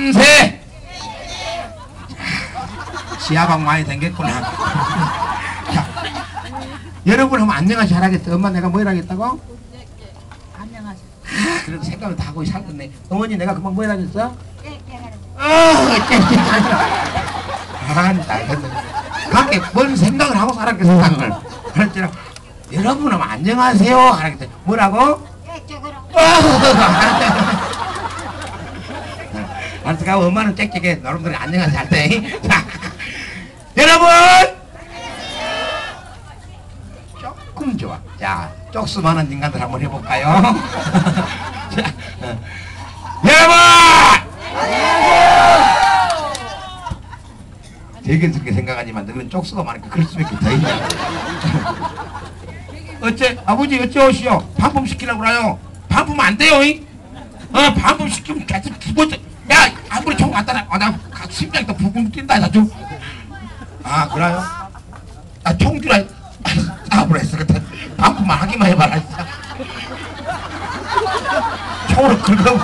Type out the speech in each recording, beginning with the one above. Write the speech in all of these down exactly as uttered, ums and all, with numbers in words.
만세! 지하방 많이 생겼구나. 자, 여러분 한번 안녕하시 하라겠어. 엄마 내가 뭐 이라겠다고? 안녕하세요. 아, 그래도 생각을 다 하고 살겠네. 어머니 내가 금방 뭐 이라겠어? 어, 그렇게 뭔 생각을 하고 살았겠어, 생각을. 그랬더니 여러분 한번 안녕하세요 하라겠어. 뭐라고? 알았어, 엄마는 짹짹해. 너놈들이 안녕하세요 할 때. 자, 여러분! 조금 좋아. 자, 쪽수 많은 인간들 한번 해볼까요? 자, 어. 여러분! 되게 그렇게 생각하지만 너는 쪽수가 많으니까 그럴 수밖에 더 있냐. 어째? 아버지 어째 오시오? 반품 시키려고 그래요. 반품 안 돼요. 이? 어, 반품 시키면 계속 죽었어. 야, 아무리 총 갖다 놔. 아, 나 심장이 또 부금 뛴다, 아주. 아, 그래요? 나 총 주라. 아무리 했어. 반품만 하기만 해봐라. 총으로 긁어보고.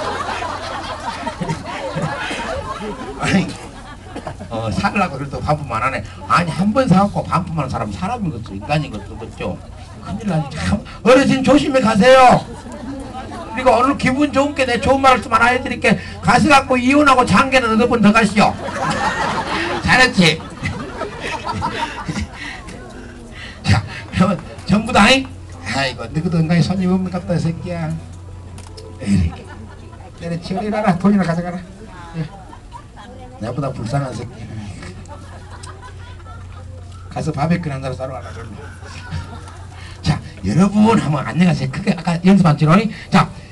아니, 어, 살라고 그래도 반품만 하네. 아니, 한 번 사갖고 반품하는 사람 사람인 것도 인간인 것도 그렇죠. 큰일 나지. 참, 어르신 조심히 가세요. 그리고 오늘 기분 좋은 게 내 좋은 말씀 하나 해드릴게. 가셔갖고 이혼하고 장계는 어느 번 더 가시오. 잘했지? 자, 그러면 전부 다, 잉? 아이고, 너희도 은강히 손님 없는 것 같다, 새끼야. 에이, 때려치워, 이라라. 돈이나 가져가라. 예. 나보다 불쌍한 새끼. 가서 바베큐 한 사람 싸러 가라. 자, 여러분 한번 안녕하세요. 크게 아까 연습한 지로. 자,